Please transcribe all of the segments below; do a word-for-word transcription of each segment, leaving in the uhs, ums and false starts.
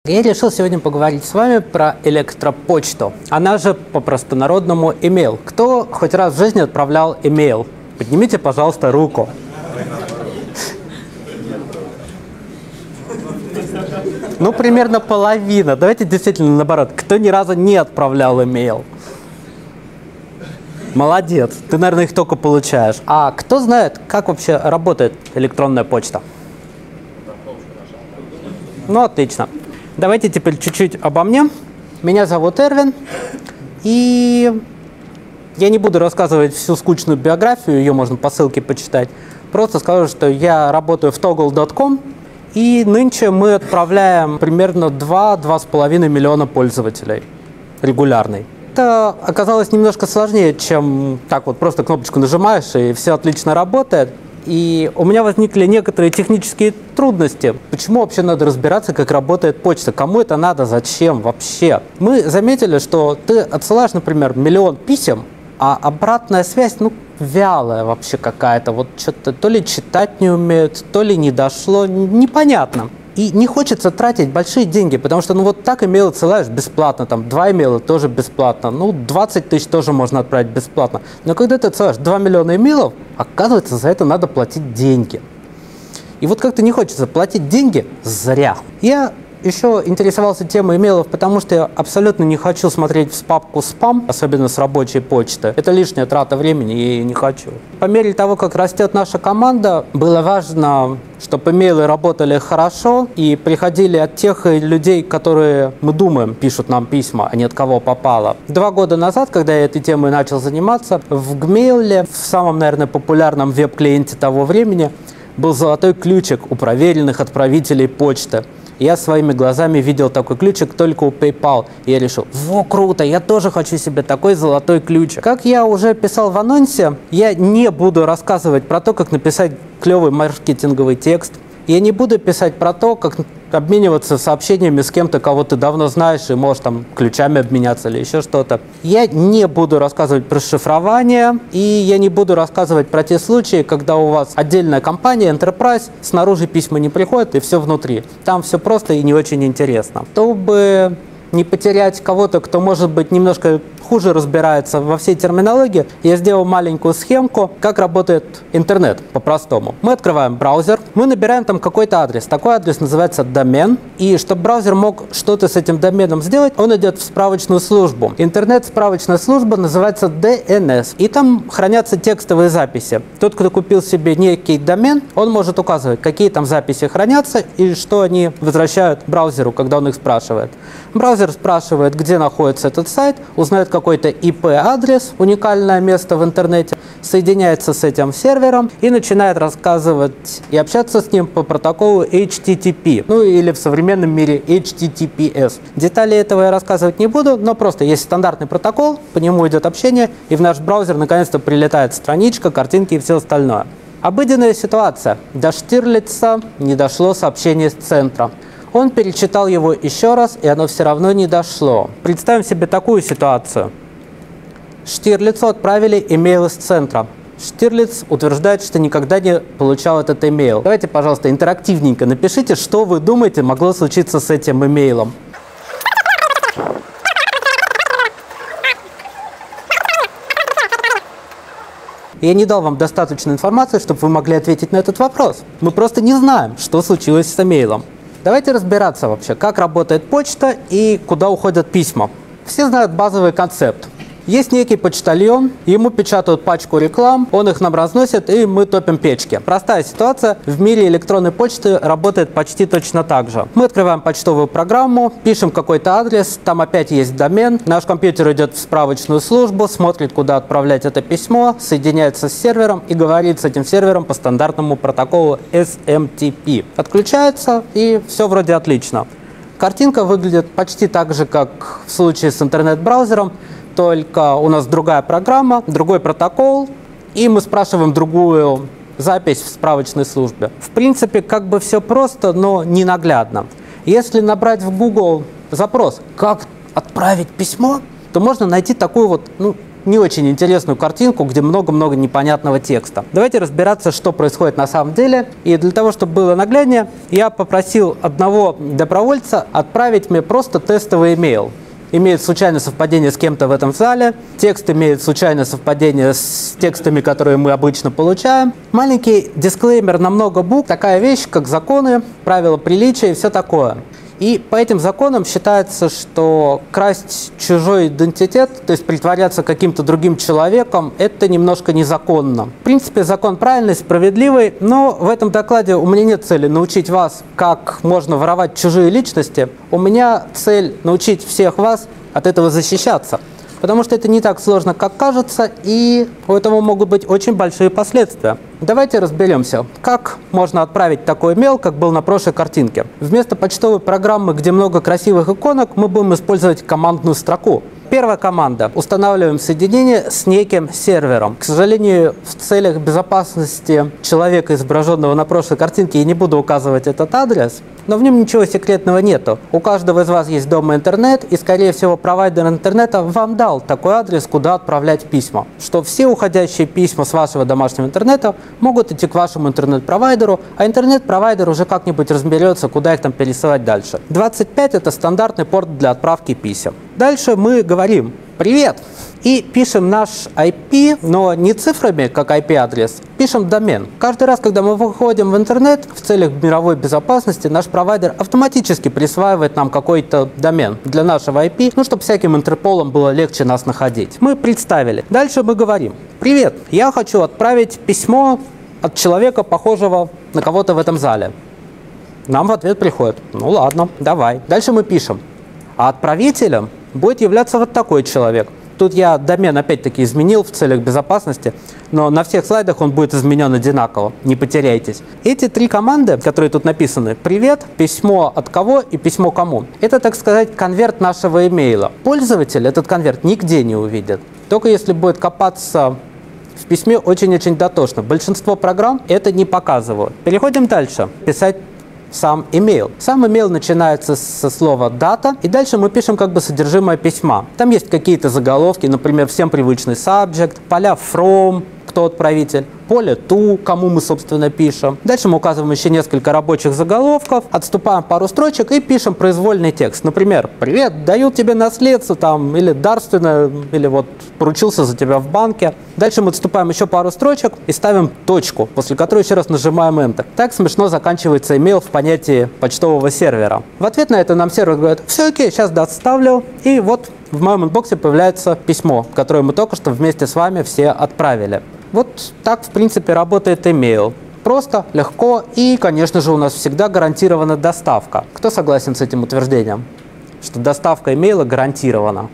Я решил сегодня поговорить с вами про электропочту. Она же по-простонародному email. Кто хоть раз в жизни отправлял email? Поднимите, пожалуйста, руку. Ну, примерно половина. Давайте действительно наоборот. Кто ни разу не отправлял email? Молодец. Ты, наверное, их только получаешь. А кто знает, как вообще работает электронная почта? Ну, отлично. Давайте теперь чуть-чуть обо мне. Меня зовут Эрвин, и я не буду рассказывать всю скучную биографию, ее можно по ссылке почитать. Просто скажу, что я работаю в Toggle точка ком, и нынче мы отправляем примерно два-два с половиной миллиона пользователей регулярный. Это оказалось немножко сложнее, чем так вот просто кнопочку нажимаешь, и все отлично работает. И у меня возникли некоторые технические трудности. Почему вообще надо разбираться, как работает почта? Кому это надо? Зачем вообще? Мы заметили, что ты отсылаешь, например, миллион писем, а обратная связь, ну, вялая вообще какая-то. Вот что-то то ли читать не умеют, то ли не дошло, непонятно. И не хочется тратить большие деньги, потому что, ну, вот так имейл отсылаешь бесплатно, там, два имейла тоже бесплатно, ну, двадцать тысяч тоже можно отправить бесплатно. Но когда ты отсылаешь два миллиона имейлов, оказывается, за это надо платить деньги. И вот как-то не хочется платить деньги зря. Я еще интересовался темой имейлов, потому что я абсолютно не хочу смотреть в папку спам, особенно с рабочей почты. Это лишняя трата времени, и не хочу. По мере того, как растет наша команда, было важно, чтобы имейлы работали хорошо и приходили от тех людей, которые, мы думаем, пишут нам письма, а не от кого попало. Два года назад, когда я этой темой начал заниматься, в Gmail, в самом, наверное, популярном веб-клиенте того времени, был золотой ключик у проверенных отправителей почты. Я своими глазами видел такой ключик только у PayPal. И я решил, во, круто, я тоже хочу себе такой золотой ключик. Как я уже писал в анонсе, я не буду рассказывать про то, как написать клевый маркетинговый текст. Я не буду писать про то, как обмениваться сообщениями с кем-то, кого ты давно знаешь, и можешь там ключами обменяться или еще что-то. Я не буду рассказывать про шифрование, и я не буду рассказывать про те случаи, когда у вас отдельная компания, Enterprise, снаружи письма не приходят, и все внутри. Там все просто и не очень интересно. Чтобы не потерять кого-то, кто, может быть, немножко хуже разбирается во всей терминологии, я сделал маленькую схемку, как работает интернет по-простому. Мы открываем браузер, мы набираем там какой-то адрес. Такой адрес называется домен. И чтобы браузер мог что-то с этим доменом сделать, он идет в справочную службу. Интернет-справочная служба называется ди эн эс. И там хранятся текстовые записи. Тот, кто купил себе некий домен, он может указывать, какие там записи хранятся и что они возвращают браузеру, когда он их спрашивает. Браузер спрашивает, где находится этот сайт, узнает какой-то ай пи-адрес, уникальное место в интернете, соединяется с этим сервером и начинает рассказывать и общаться с ним по протоколу эйч ти ти пи, ну или в современном мире эйч ти ти пи эс. Детали этого я рассказывать не буду, но просто есть стандартный протокол, по нему идет общение, и в наш браузер наконец-то прилетает страничка, картинки и все остальное. Обыденная ситуация. До Штирлица не дошло сообщение с центра. Он перечитал его еще раз, и оно все равно не дошло. Представим себе такую ситуацию. Штирлицу отправили имейл из центра. Штирлиц утверждает, что никогда не получал этот имейл. Давайте, пожалуйста, интерактивненько напишите, что вы думаете могло случиться с этим имейлом. Я не дал вам достаточно информации, чтобы вы могли ответить на этот вопрос. Мы просто не знаем, что случилось с имейлом. Давайте разбираться вообще, как работает почта и куда уходят письма. Все знают базовый концепт. Есть некий почтальон, ему печатают пачку реклам, он их нам разносит, и мы топим печки. Простая ситуация, в мире электронной почты работает почти точно так же. Мы открываем почтовую программу, пишем какой-то адрес, там опять есть домен, наш компьютер идет в справочную службу, смотрит, куда отправлять это письмо, соединяется с сервером и говорит с этим сервером по стандартному протоколу эс эм ти пи. Отключается, и все вроде отлично. Картинка выглядит почти так же, как в случае с интернет-браузером, только у нас другая программа, другой протокол, и мы спрашиваем другую запись в справочной службе. В принципе, как бы все просто, но не наглядно. Если набрать в Google запрос «Как отправить письмо?», то можно найти такую вот, ну, не очень интересную картинку, где много-много непонятного текста. Давайте разбираться, что происходит на самом деле. И для того, чтобы было нагляднее, я попросил одного добровольца отправить мне просто тестовый имейл. Имеет случайное совпадение с кем-то в этом зале. Текст имеет случайное совпадение с текстами, которые мы обычно получаем. Маленький дисклеймер на много букв. Такая вещь, как законы, правила приличия и все такое. И по этим законам считается, что красть чужой идентитет, то есть притворяться каким-то другим человеком, это немножко незаконно. В принципе, закон правильный, справедливый, но в этом докладе у меня нет цели научить вас, как можно воровать чужие личности. У меня цель научить всех вас от этого защищаться. Потому что это не так сложно, как кажется, и у этого могут быть очень большие последствия. Давайте разберемся, как можно отправить такой имейл, как был на прошлой картинке. Вместо почтовой программы, где много красивых иконок, мы будем использовать командную строку. Первая команда. Устанавливаем соединение с неким сервером. К сожалению, в целях безопасности человека, изображенного на прошлой картинке, я не буду указывать этот адрес, но в нем ничего секретного нету. У каждого из вас есть дома интернет, и, скорее всего, провайдер интернета вам дал такой адрес, куда отправлять письма. Что все уходящие письма с вашего домашнего интернета могут идти к вашему интернет-провайдеру, а интернет-провайдер уже как-нибудь разберется, куда их там пересылать дальше. двадцать пять – это стандартный порт для отправки писем. Дальше мы говорим «Привет!» и пишем наш ай пи, но не цифрами, как ай пи-адрес, пишем домен. Каждый раз, когда мы выходим в интернет, в целях мировой безопасности, наш провайдер автоматически присваивает нам какой-то домен для нашего ай пи, ну, чтобы всяким интерполом было легче нас находить. Мы представили. Дальше мы говорим «Привет, я хочу отправить письмо от человека, похожего на кого-то в этом зале». Нам в ответ приходит «Ну ладно, давай». Дальше мы пишем «А отправителем будет являться вот такой человек». Тут я домен опять-таки изменил в целях безопасности, но на всех слайдах он будет изменен одинаково, не потеряйтесь. Эти три команды, которые тут написаны, «Привет», «Письмо от кого» и «Письмо кому», это, так сказать, конверт нашего имейла. Пользователь этот конверт нигде не увидит, только если будет копаться в письме очень-очень дотошно. Большинство программ это не показывают. Переходим дальше. Писать сам имейл. Сам имейл начинается со слова «дата», и дальше мы пишем как бы содержимое письма. Там есть какие-то заголовки, например, всем привычный subject, поля from, кто отправитель, поле to, кому мы, собственно, пишем. Дальше мы указываем еще несколько рабочих заголовков, отступаем пару строчек и пишем произвольный текст. Например, «Привет, дают тебе наследство», там, или «дарственное», или вот «поручился за тебя в банке». Дальше мы отступаем еще пару строчек и ставим точку, после которой еще раз нажимаем Enter. Так смешно заканчивается имейл в понятии почтового сервера. В ответ на это нам сервер говорит: «Все окей, сейчас доставлю». И вот в моем инбоксе появляется письмо, которое мы только что вместе с вами все отправили. Вот так, в принципе, работает имейл. Просто, легко и, конечно же, у нас всегда гарантирована доставка. Кто согласен с этим утверждением? Что доставка имейла гарантирована.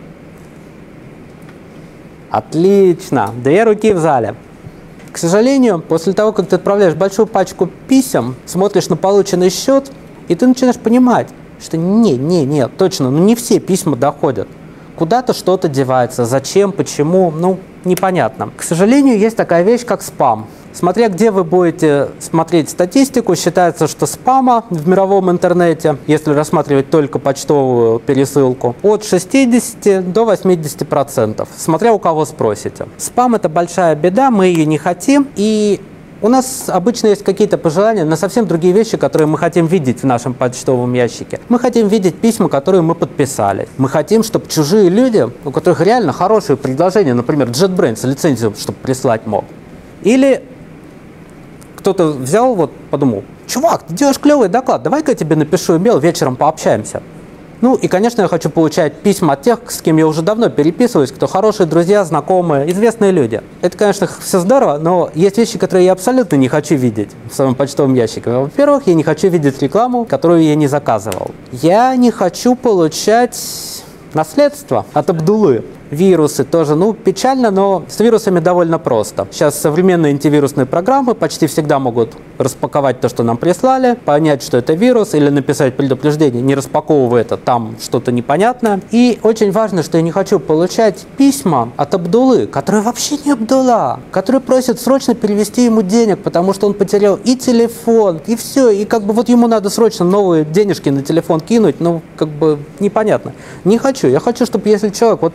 Отлично! Две руки в зале. К сожалению, после того, как ты отправляешь большую пачку писем, смотришь на полученный счет, и ты начинаешь понимать, что не, не, не, точно, ну не все письма доходят. Куда-то что-то девается. Зачем, почему, ну, непонятно. К сожалению, есть такая вещь, как спам. Смотря где вы будете смотреть статистику, считается, что спама в мировом интернете, если рассматривать только почтовую пересылку, от шестидесяти до восьмидесяти процентов, смотря у кого спросите. Спам – это большая беда, мы ее не хотим, и у нас обычно есть какие-то пожелания на совсем другие вещи, которые мы хотим видеть в нашем почтовом ящике. Мы хотим видеть письма, которые мы подписали. Мы хотим, чтобы чужие люди, у которых реально хорошие предложения, например, JetBrains лицензию, чтобы прислать мог. Или кто-то взял, вот подумал: чувак, ты делаешь клевый доклад, давай-ка я тебе напишу имейл, вечером пообщаемся. Ну и, конечно, я хочу получать письма от тех, с кем я уже давно переписываюсь, кто хорошие друзья, знакомые, известные люди. Это, конечно, все здорово, но есть вещи, которые я абсолютно не хочу видеть в своем почтовом ящике. Во-первых, я не хочу видеть рекламу, которую я не заказывал. Я не хочу получать наследство от Абдулы. Вирусы тоже, ну, печально, но с вирусами довольно просто. Сейчас современные антивирусные программы почти всегда могут распаковать то, что нам прислали, понять, что это вирус, или написать предупреждение: не распаковывай это, там что-то непонятное. И очень важно, что я не хочу получать письма от Абдулы, который вообще не Абдула, который просит срочно перевести ему денег, потому что он потерял и телефон, и все, и как бы вот ему надо срочно новые денежки на телефон кинуть, ну, как бы непонятно. Не хочу. Я хочу, чтобы если человек вот пишет, что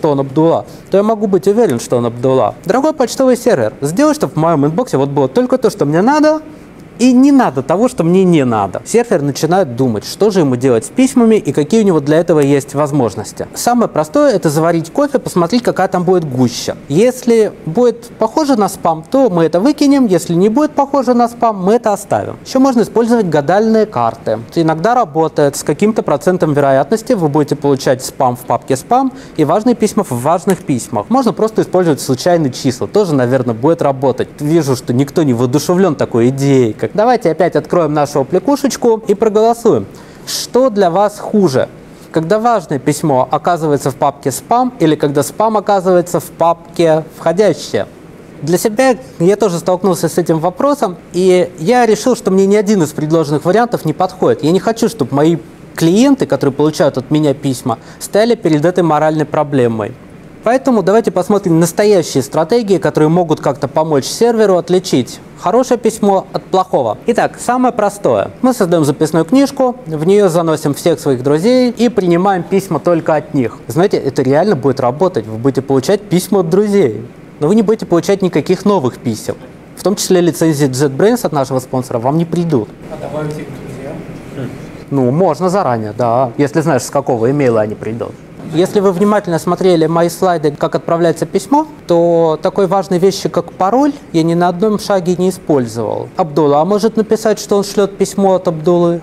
что он Абдулла, то я могу быть уверен, что он Абдулла. Дорогой почтовый сервер, сделай, чтобы в моем инбоксе вот было только то, что мне надо, и не надо того, что мне не надо. Сервер начинает думать, что же ему делать с письмами и какие у него для этого есть возможности. Самое простое – это заварить кофе, посмотреть, какая там будет гуща. Если будет похоже на спам, то мы это выкинем. Если не будет похоже на спам, мы это оставим. Еще можно использовать гадальные карты. Это иногда работает. С каким-то процентом вероятности вы будете получать спам в папке спам и важные письма в важных письмах. Можно просто использовать случайные числа. Тоже, наверное, будет работать. Вижу, что никто не воодушевлен такой идеей. Давайте опять откроем нашу аппликушечку и проголосуем. Что для вас хуже? Когда важное письмо оказывается в папке спам или когда спам оказывается в папке входящее? Для себя я тоже столкнулся с этим вопросом, и я решил, что мне ни один из предложенных вариантов не подходит. Я не хочу, чтобы мои клиенты, которые получают от меня письма, стояли перед этой моральной проблемой. Поэтому давайте посмотрим настоящие стратегии, которые могут как-то помочь серверу отличить хорошее письмо от плохого. Итак, самое простое. Мы создаем записную книжку, в нее заносим всех своих друзей и принимаем письма только от них. Знаете, это реально будет работать. Вы будете получать письма от друзей, но вы не будете получать никаких новых писем. В том числе лицензии JetBrains от нашего спонсора вам не придут. А добавить их к друзьям? Ну, можно заранее, да, если знаешь, с какого имейла они придут. Если вы внимательно смотрели мои слайды, как отправляется письмо, то такой важной вещи, как пароль, я ни на одном шаге не использовал. Абдулла может написать, что он шлет письмо от Абдуллы.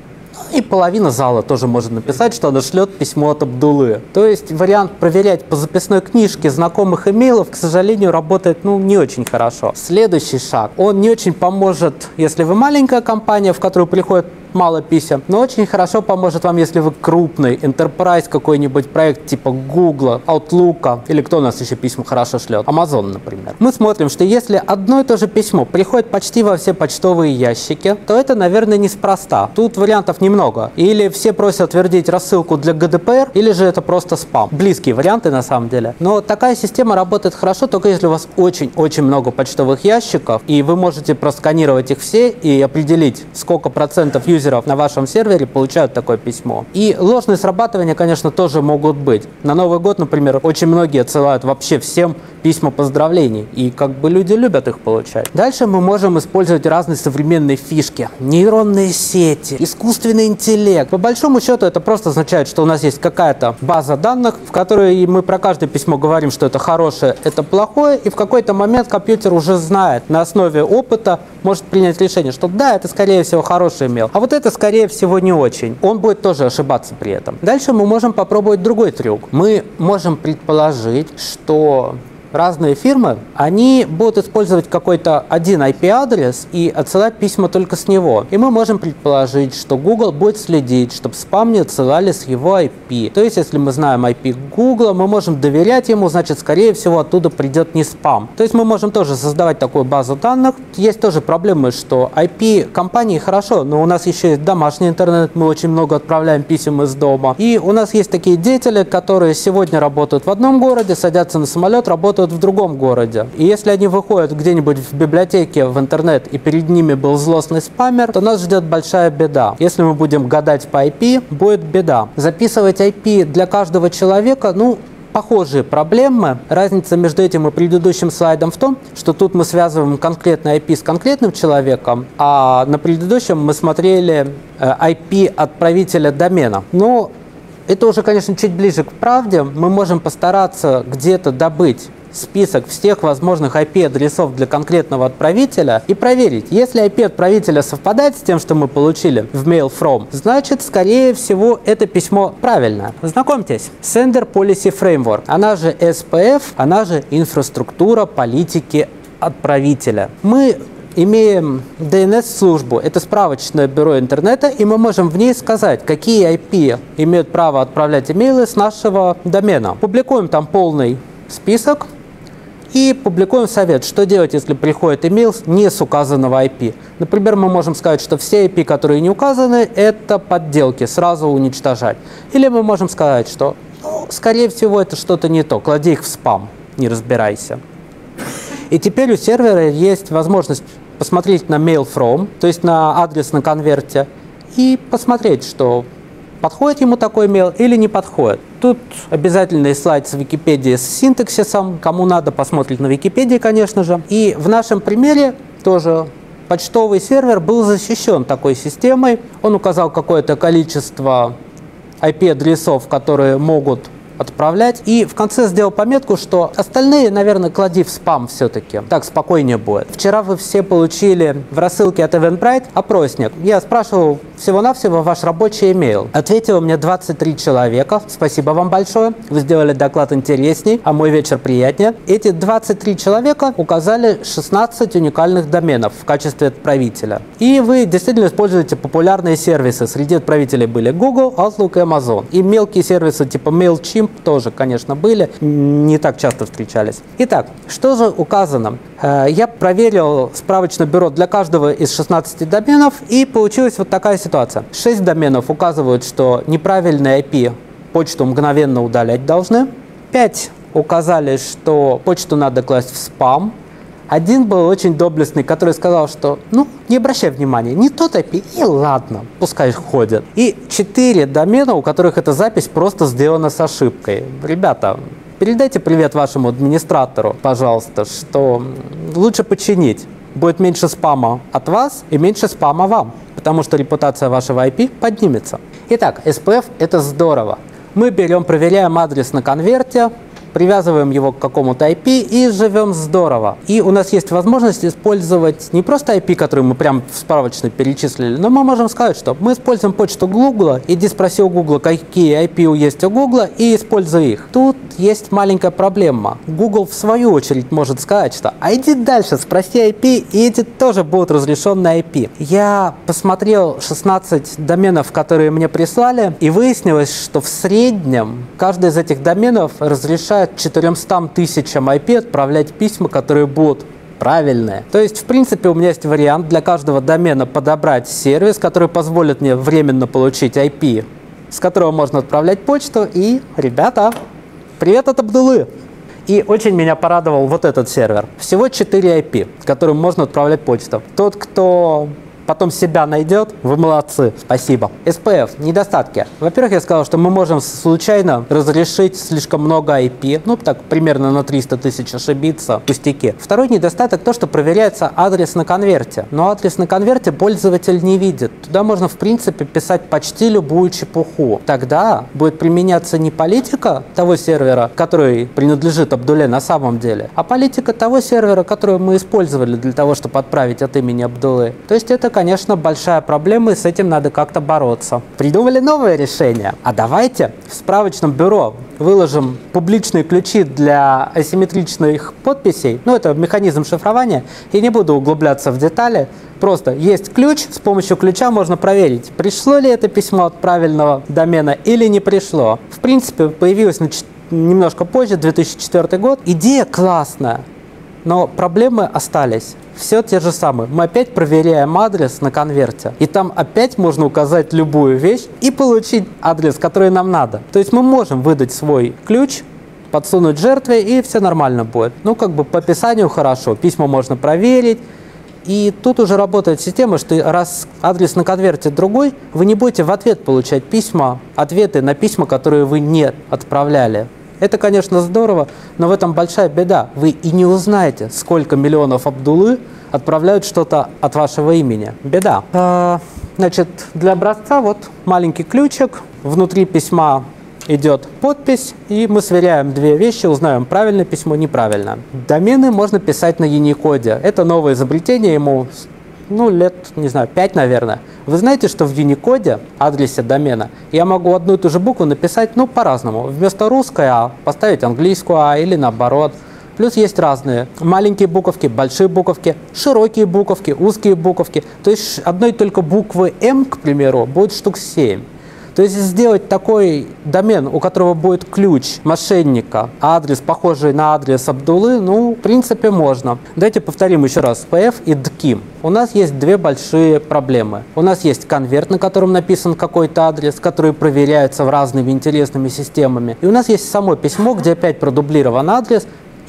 И половина зала тоже может написать, что она шлет письмо от Абдуллы. То есть вариант проверять по записной книжке знакомых имейлов, к сожалению, работает ну, не очень хорошо. Следующий шаг. Он не очень поможет, если вы маленькая компания, в которую приходит мало писем, но очень хорошо поможет вам, если вы крупный, enterprise какой-нибудь проект типа Google, Outlook, или кто у нас еще письма хорошо шлет, Amazon, например. Мы смотрим, что если одно и то же письмо приходит почти во все почтовые ящики, то это, наверное, неспроста. Тут вариантов немного. Или все просят утвердить рассылку для джи ди пи ар, или же это просто спам. Близкие варианты на самом деле. Но такая система работает хорошо, только если у вас очень-очень много почтовых ящиков, и вы можете просканировать их все и определить, сколько процентов юзеров на вашем сервере получают такое письмо. И ложные срабатывания, конечно, тоже могут быть. На Новый год, например, очень многие отсылают вообще всем письма поздравлений, и как бы люди любят их получать. Дальше мы можем использовать разные современные фишки. Нейронные сети, искусственный интеллект. По большому счету это просто означает, что у нас есть какая-то база данных, в которой мы про каждое письмо говорим, что это хорошее, это плохое, и в какой-то момент компьютер уже знает, на основе опыта может принять решение, что да, это скорее всего хороший имейл, а вот это скорее всего не очень. Он будет тоже ошибаться при этом. Дальше мы можем попробовать другой трюк. Мы можем предположить, что разные фирмы, они будут использовать какой-то один ай пи-адрес и отсылать письма только с него. И мы можем предположить, что Google будет следить, чтобы спам не отсылали с его ай пи. То есть, если мы знаем ай пи Google, мы можем доверять ему, значит, скорее всего, оттуда придет не спам. То есть, мы можем тоже создавать такую базу данных. Есть тоже проблемы, что ай пи компании хорошо, но у нас еще есть домашний интернет, мы очень много отправляем писем из дома. И у нас есть такие деятели, которые сегодня работают в одном городе, садятся на самолет, работают в другом городе. И если они выходят где-нибудь в библиотеке, в интернет, и перед ними был злостный спамер, то нас ждет большая беда. Если мы будем гадать по ай пи, будет беда. Записывать ай пи для каждого человека, ну, похожие проблемы. Разница между этим и предыдущим слайдом в том, что тут мы связываем конкретный ай пи с конкретным человеком, а на предыдущем мы смотрели ай пи отправителя домена. Но это уже, конечно, чуть ближе к правде. Мы можем постараться где-то добыть список всех возможных ай пи-адресов для конкретного отправителя и проверить, если ай пи отправителя совпадает с тем, что мы получили в mail from, значит, скорее всего, это письмо правильное. Знакомьтесь, Sender Policy Framework, она же эс пи эф, она же инфраструктура политики отправителя. Мы имеем ди эн эс-службу, это справочное бюро интернета, и мы можем в ней сказать, какие ай пи имеют право отправлять имейлы с нашего домена. Публикуем там полный список и публикуем совет, что делать, если приходит имейл не с указанного ай пи. Например, мы можем сказать, что все ай пи, которые не указаны, это подделки, сразу уничтожать. Или мы можем сказать, что, ну, скорее всего, это что-то не то, клади их в спам, не разбирайся. И теперь у сервера есть возможность посмотреть на mail from, то есть на адрес на конверте, и посмотреть, что подходит ему такой email или не подходит. Тут обязательный слайд с Википедией с синтаксисом. Кому надо, посмотреть на Википедии, конечно же. И в нашем примере тоже почтовый сервер был защищен такой системой. Он указал какое-то количество ай пи-адресов, которые могут отправлять. И в конце сделал пометку, что остальные, наверное, клади в спам все-таки. Так спокойнее будет. Вчера вы все получили в рассылке от Eventbrite опросник. Я спрашивал всего-навсего ваш рабочий имейл. Ответило мне двадцать три человека. Спасибо вам большое. Вы сделали доклад интересней, а мой вечер приятнее. Эти двадцать три человека указали шестнадцать уникальных доменов в качестве отправителя. И вы действительно используете популярные сервисы. Среди отправителей были Google, Outlook и Amazon. И мелкие сервисы типа MailChimp тоже, конечно, были, не так часто встречались. Итак, что же указано? Я проверил справочное бюро для каждого из шестнадцати доменов, и получилась вот такая ситуация. шесть доменов указывают, что неправильный ай пи почту мгновенно удалять должны. пять указали, что почту надо класть в спам. Один был очень доблестный, который сказал, что ну, не обращай внимания, не тот ай пи, и ладно, пускай ходят. И четыре домена, у которых эта запись просто сделана с ошибкой. Ребята, передайте привет вашему администратору, пожалуйста, что лучше починить. Будет меньше спама от вас и меньше спама вам, потому что репутация вашего ай пи поднимется. Итак, эс пи эф – это здорово. Мы берем, проверяем адрес на конверте, привязываем его к какому-то ай пи и живем здорово. И у нас есть возможность использовать не просто ай пи, который мы прям в справочной перечислили, но мы можем сказать, что мы используем почту Google, иди спроси у Google, какие ай пи есть у Google, и используй их. Тут есть маленькая проблема. Google в свою очередь может сказать, что а иди дальше, спроси ай пи, и эти тоже будут разрешенные ай пи. Я посмотрел шестнадцать доменов, которые мне прислали, и выяснилось, что в среднем каждый из этих доменов разрешает четырёмстам тысячам ай пи отправлять письма, которые будут правильные. То есть, в принципе, у меня есть вариант для каждого домена подобрать сервис, который позволит мне временно получить ай пи, с которого можно отправлять почту. И, ребята, привет от Абдулы! И очень меня порадовал вот этот сервер. Всего четыре ай пи, которым можно отправлять почту. Тот, кто потом себя найдет, вы молодцы, спасибо. эс пи эф, недостатки. Во-первых, я сказал, что мы можем случайно разрешить слишком много ай пи, ну так примерно на триста тысяч ошибиться, пустяки. Второй недостаток то, что проверяется адрес на конверте. Но адрес на конверте пользователь не видит. Туда можно в принципе писать почти любую чепуху. Тогда будет применяться не политика того сервера, который принадлежит Абдуле на самом деле, а политика того сервера, который мы использовали для того, чтобы отправить от имени Абдулы. То есть это, конечно, большая проблема, и с этим надо как-то бороться. Придумали новое решение. А давайте в справочном бюро выложим публичные ключи для асимметричных подписей. Ну, это механизм шифрования. Я не буду углубляться в детали. Просто есть ключ, с помощью ключа можно проверить, пришло ли это письмо от правильного домена или не пришло. В принципе, появилось немножко позже, две тысячи четвёртый год. Идея классная, но проблемы остались. Все те же самые. Мы опять проверяем адрес на конверте, и там опять можно указать любую вещь и получить адрес, который нам надо. То есть мы можем выдать свой ключ, подсунуть жертве, и все нормально будет. Ну, как бы по описанию хорошо, письма можно проверить. И тут уже работает система, что раз адрес на конверте другой, вы не будете в ответ получать письма, ответы на письма, которые вы не отправляли. Это, конечно, здорово, но в этом большая беда. Вы и не узнаете, сколько миллионов Абдулы отправляют что-то от вашего имени. Беда. А, значит, для образца вот маленький ключик. Внутри письма идет подпись, и мы сверяем две вещи, узнаем, правильное письмо, неправильно. Домены можно писать на Unicode. Это новое изобретение, ему ну, лет, не знаю, пять, наверное. Вы знаете, что в Unicode, адресе домена, я могу одну и ту же букву написать, ну, по-разному. Вместо русской «а» поставить английскую «а» или наоборот. Плюс есть разные маленькие буковки, большие буковки, широкие буковки, узкие буковки. То есть одной только буквы «М», к примеру, будет штук семь. То есть сделать такой домен, у которого будет ключ мошенника, а адрес похожий на адрес Абдулы, ну, в принципе, можно. Давайте повторим еще раз. пи эф и дким. У нас есть две большие проблемы. У нас есть конверт, на котором написан какой-то адрес, который проверяется разными интересными системами. И у нас есть само письмо, где опять продублирован адрес,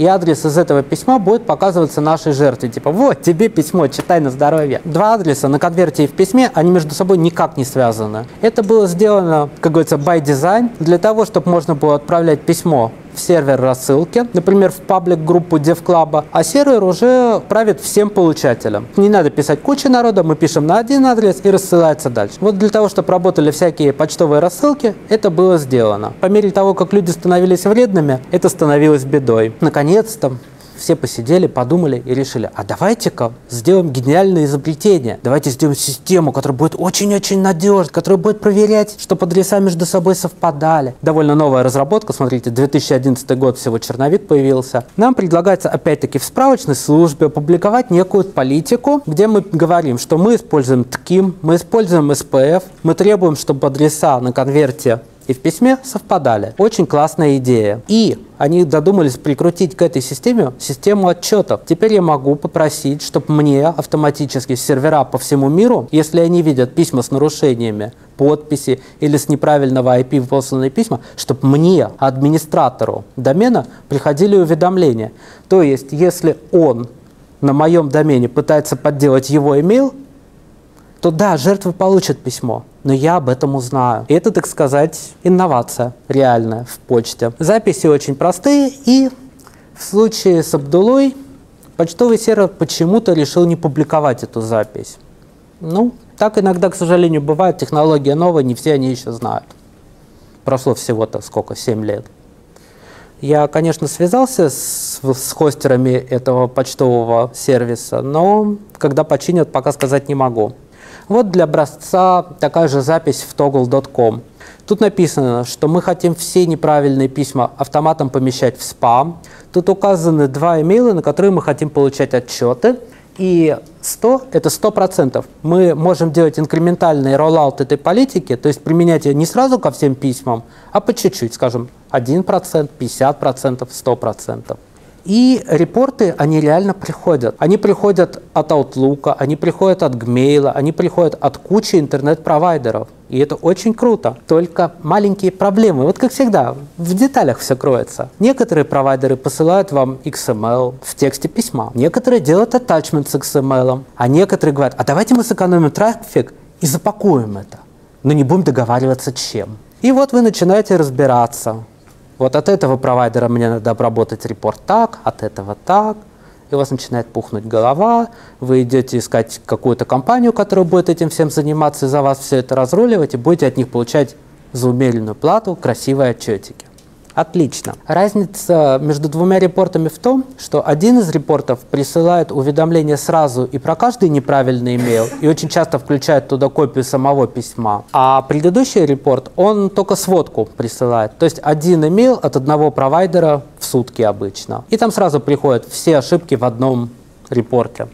и адрес из этого письма будет показываться нашей жертве. Типа, вот тебе письмо, читай на здоровье. Два адреса на конверте и в письме, они между собой никак не связаны. Это было сделано, как говорится, by design, для того, чтобы можно было отправлять письмо в сервер рассылки, например, в паблик-группу DevClub, а сервер уже правит всем получателям. Не надо писать кучу народа, мы пишем на один адрес и рассылается дальше. Вот для того, чтобы работали всякие почтовые рассылки, это было сделано. По мере того, как люди становились вредными, это становилось бедой. Наконец-то все посидели, подумали и решили, а давайте-ка сделаем гениальное изобретение. Давайте сделаем систему, которая будет очень-очень надежной, которая будет проверять, чтобы адреса между собой совпадали. Довольно новая разработка, смотрите, две тысячи одиннадцатый год всего черновик появился. Нам предлагается опять-таки в справочной службе опубликовать некую политику, где мы говорим, что мы используем тким, мы используем эс пэ эф, мы требуем, чтобы адреса на конверте и в письме совпадали. Очень классная идея. И они додумались прикрутить к этой системе систему отчетов. Теперь я могу попросить, чтобы мне автоматически сервера по всему миру, если они видят письма с нарушениями подписи или с неправильного ай пи посланные письма, чтобы мне, администратору домена, приходили уведомления. То есть, если он на моем домене пытается подделать его имейл, то да, жертва получит письмо, но я об этом узнаю. И это, так сказать, инновация реальная в почте. Записи очень простые, и в случае с Абдулой почтовый сервер почему-то решил не публиковать эту запись. Ну, так иногда, к сожалению, бывает. Технология новая, не все они еще знают. Прошло всего-то сколько, семь лет. Я, конечно, связался с, с хостерами этого почтового сервиса, но когда починят, пока сказать не могу. Вот для образца такая же запись в toggle точка ком. Тут написано, что мы хотим все неправильные письма автоматом помещать в спам. Тут указаны два имейла, на которые мы хотим получать отчеты. И сто – это сто процентов. Мы можем делать инкрементальный роллаут этой политики, то есть применять ее не сразу ко всем письмам, а по чуть-чуть, скажем, один процент, пятьдесят процентов, сто процентов. И репорты, они реально приходят. Они приходят от Outlook, они приходят от Gmail, они приходят от кучи интернет-провайдеров. И это очень круто. Только маленькие проблемы. Вот как всегда, в деталях все кроется. Некоторые провайдеры посылают вам икс эм эл в тексте письма. Некоторые делают attachment с икс эм эл. А некоторые говорят, а давайте мы сэкономим трафик и запакуем это. Но не будем договариваться чем. И вот вы начинаете разбираться. Вот от этого провайдера мне надо обработать репорт так, от этого так. И у вас начинает пухнуть голова, вы идете искать какую-то компанию, которая будет этим всем заниматься, и за вас все это разруливать, и будете от них получать за умеренную плату красивые отчетики. Отлично. Разница между двумя репортами в том, что один из репортов присылает уведомление сразу и про каждый неправильный имейл, и очень часто включает туда копию самого письма. А предыдущий репорт, он только сводку присылает. То есть один имейл от одного провайдера в сутки обычно. И там сразу приходят все ошибки в одном репорте.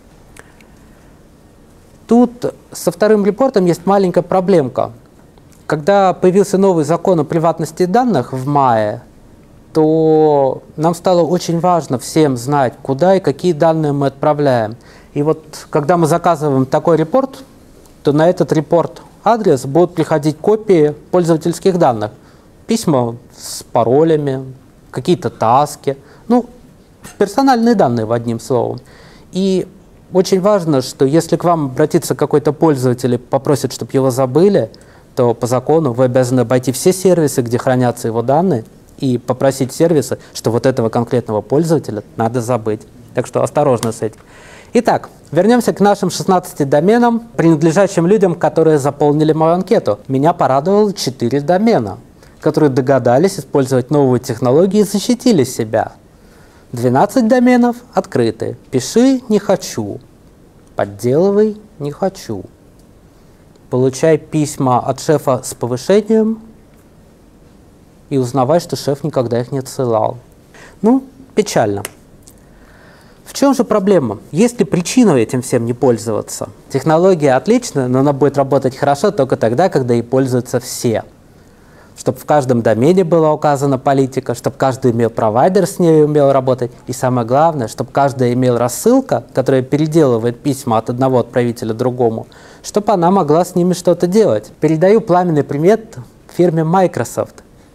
Тут со вторым репортом есть маленькая проблемка. Когда появился новый закон о приватности данных в мае, то нам стало очень важно всем знать, куда и какие данные мы отправляем. И вот когда мы заказываем такой репорт, то на этот репорт адрес будут приходить копии пользовательских данных. Письма с паролями, какие-то таски, ну, персональные данные, в одним словом. И очень важно, что если к вам обратится какой-то пользователь и попросит, чтобы его забыли, то по закону вы обязаны обойти все сервисы, где хранятся его данные, и попросить сервисы, что вот этого конкретного пользователя надо забыть. Так что осторожно с этим. Итак, вернемся к нашим шестнадцати доменам, принадлежащим людям, которые заполнили мою анкету. Меня порадовало четыре домена, которые догадались использовать новую технологию и защитили себя. двенадцать доменов открыты. Пиши – не хочу. Подделывай – не хочу. Получай письма от шефа с повышением и узнавай, что шеф никогда их не отсылал. Ну, печально. В чем же проблема? Есть ли причина этим всем не пользоваться? Технология отличная, но она будет работать хорошо только тогда, когда ей пользуются все. Чтобы в каждом домене была указана политика, чтобы каждый email-провайдер с ней умел работать. И самое главное, чтобы каждая email-рассылка, которая переделывает письма от одного отправителя другому, чтобы она могла с ними что-то делать. Передаю пламенный привет фирме Microsoft.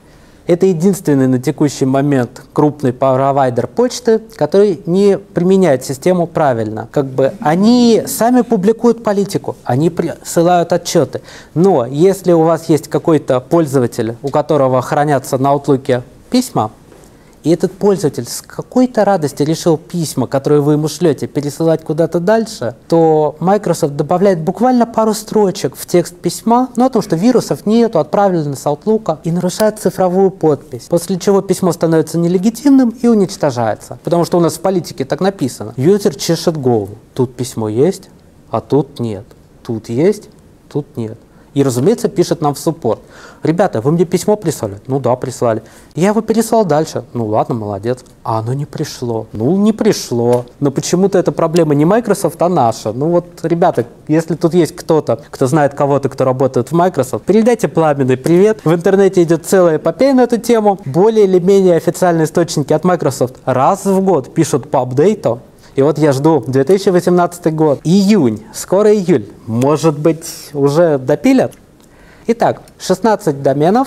Это единственный на текущий момент крупный провайдер почты, который не применяет систему правильно. Как бы они сами публикуют политику, они присылают отчеты. Но если у вас есть какой-то пользователь, у которого хранятся на Outlook письма, и этот пользователь с какой-то радости решил письма, которые вы ему шлете, пересылать куда-то дальше, то Microsoft добавляет буквально пару строчек в текст письма, но о том, что вирусов нету, отправлено с Outlook, и нарушает цифровую подпись. После чего письмо становится нелегитимным и уничтожается. Потому что у нас в политике так написано. Юзер чешет голову. Тут письмо есть, а тут нет. Тут есть, тут нет. И, разумеется, пишет нам в суппорт. Ребята, вы мне письмо прислали? Ну да, прислали. Я его переслал дальше. Ну ладно, молодец. А оно не пришло. Ну, не пришло. Но почему-то эта проблема не Microsoft, а наша. Ну вот, ребята, если тут есть кто-то, кто знает кого-то, кто работает в Microsoft, передайте пламенный привет. В интернете идет целая эпопея на эту тему. Более или менее официальные источники от Microsoft раз в год пишут по апдейту. И вот я жду две тысячи восемнадцатый год, июнь, скоро июль, может быть, уже допилят? Итак, шестнадцать доменов.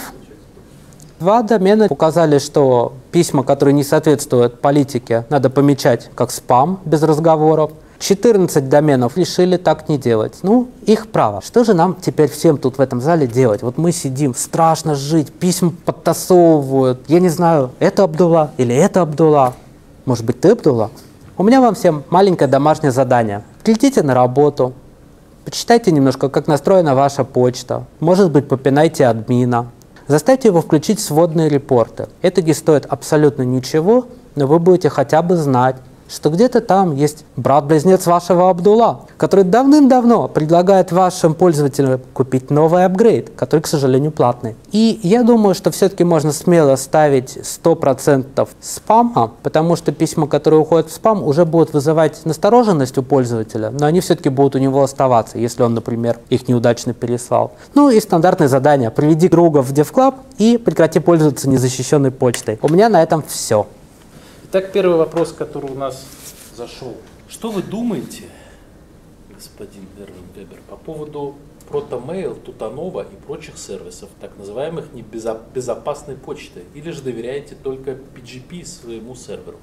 Два домена указали, что письма, которые не соответствуют политике, надо помечать как спам, без разговоров. четырнадцать доменов решили так не делать. Ну, их право. Что же нам теперь всем тут в этом зале делать? Вот мы сидим, страшно жить, письма подтасовывают. Я не знаю, это Абдулла или это Абдулла. Может быть, ты Абдулла? У меня вам всем маленькое домашнее задание. Придите на работу, почитайте немножко, как настроена ваша почта. Может быть, попинайте админа. Заставьте его включить сводные репорты. Это не стоит абсолютно ничего, но вы будете хотя бы знать, что где-то там есть брат-близнец вашего Абдулла, который давным-давно предлагает вашим пользователям купить новый апгрейд, который, к сожалению, платный. И я думаю, что все-таки можно смело ставить сто процентов спама, потому что письма, которые уходят в спам, уже будут вызывать настороженность у пользователя, но они все-таки будут у него оставаться, если он, например, их неудачно переслал. Ну и стандартное задание. Приведи друга в DevClub и прекрати пользоваться незащищенной почтой. У меня на этом все. Итак, первый вопрос, который у нас зашел. Что вы думаете, господин Эрвин Вебер, по поводу ProtoMail, Tutanova и прочих сервисов, так называемых безопасной почты? Или же доверяете только пи джи пи своему серверу?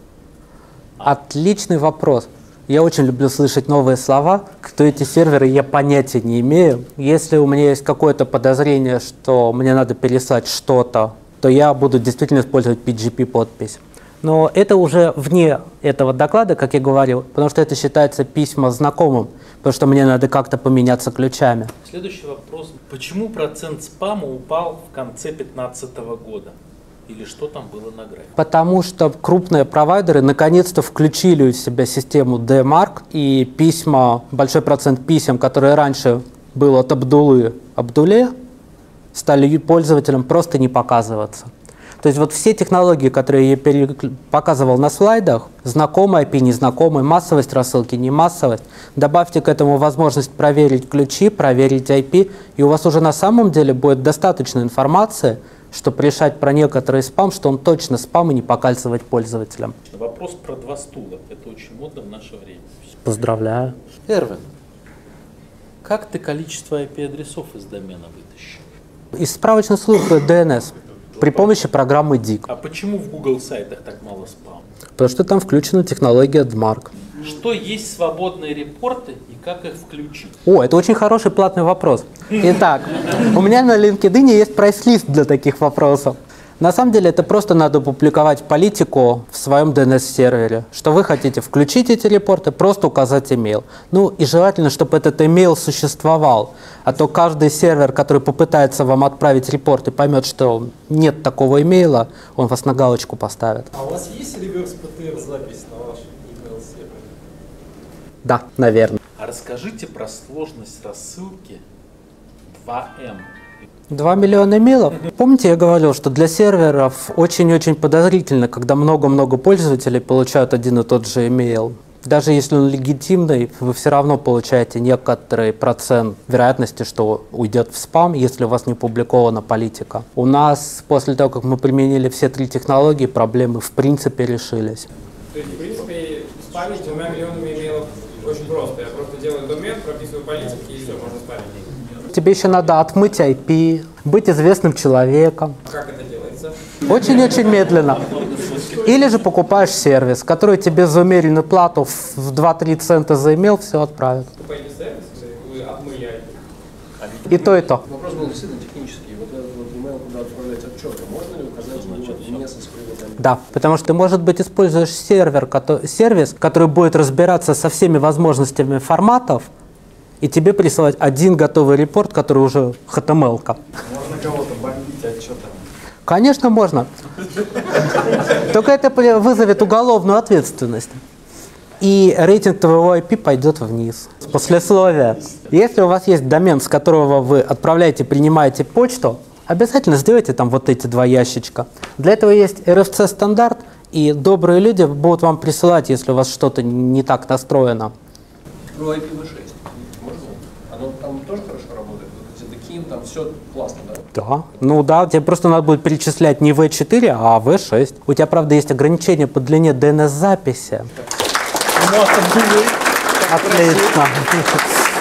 А. Отличный вопрос. Я очень люблю слышать новые слова. Кто эти серверы, я понятия не имею. Если у меня есть какое-то подозрение, что мне надо переслать что-то, то я буду действительно использовать пи джи пи-подпись. Но это уже вне этого доклада, как я говорил, потому что это считается письма знакомым, потому что мне надо как-то поменяться ключами. Следующий вопрос. Почему процент спама упал в конце две тысячи пятнадцатого года? Или что там было на графике? Потому что крупные провайдеры наконец-то включили у себя систему ди марк, и письма, большой процент писем, которые раньше был от Абдуллы Абдулле, стали пользователям просто не показываться. То есть вот все технологии, которые я показывал на слайдах, знакомый ай пи, незнакомый, массовость рассылки, не массовость, добавьте к этому возможность проверить ключи, проверить ай пи, и у вас уже на самом деле будет достаточно информации, чтобы решать про некоторый спам, что он точно спам, и не показывать пользователям. Вопрос про два стула. Это очень модно в наше время. Поздравляю. Эрвин, как ты количество ай пи-адресов из домена вытащил? Из справочной службы ди эн эс. При помощи программы дик. А почему в Google сайтах так мало спама? Потому что там включена технология ди марк. Что есть свободные репорты и как их включить? О, это очень хороший платный вопрос. Итак, у меня на LinkedIn есть прайс-лист для таких вопросов. На самом деле это просто надо публиковать политику в своем ди эн эс-сервере, что вы хотите включить эти репорты, просто указать email. Ну и желательно, чтобы этот email существовал, а то каждый сервер, который попытается вам отправить репорт и поймет, что нет такого имейла, он вас на галочку поставит. А у вас есть реверс-пи ти эф запись на ваш email-сервер? Да, наверное. А расскажите про сложность рассылки два эм. два миллиона имейлов? Помните, я говорил, что для серверов очень-очень подозрительно, когда много-много пользователей получают один и тот же имейл. Даже если он легитимный, вы все равно получаете некоторый процент вероятности, что уйдет в спам, если у вас не публикована политика. У нас, после того, как мы применили все три технологии, проблемы в принципе решились. То есть, в принципе, спамить двумя миллионами имейлов очень просто. Я просто делаю домен, прописываю политики и все, можно спамить. Тебе еще надо отмыть ай пи, быть известным человеком. Как это делается? Очень-очень медленно. Или же покупаешь сервис, который тебе за умеренную плату в два-три цента за имейл все отправит. Покупаете сервис, или вы отмыляете? И то, и то. Вопрос был действительно технический. Вот этот вот email, куда отправлять отчеты, можно ли указать его не со спринтом? Да, потому что ты, может быть, используешь сервер, кото- сервис, который будет разбираться со всеми возможностями форматов, и тебе присылать один готовый репорт, который уже эйч ти эм эл-ка. Можно кого-то бомбить отчетами. Конечно, можно. Только это вызовет уголовную ответственность. И рейтинг твоего ай пи пойдет вниз. Послесловие. Если у вас есть домен, с которого вы отправляете, принимаете почту, обязательно сделайте там вот эти два ящичка. Для этого есть эр эф си-стандарт, и добрые люди будут вам присылать, если у вас что-то не так настроено. Про ай пи ви шесть можно? Оно там тоже хорошо работает? Вот эти декин, там все классно, да? Да, ну да, тебе просто надо будет перечислять не ви четыре, а ви шесть. У тебя, правда, есть ограничение по длине ди эн эс-записи. Отлично.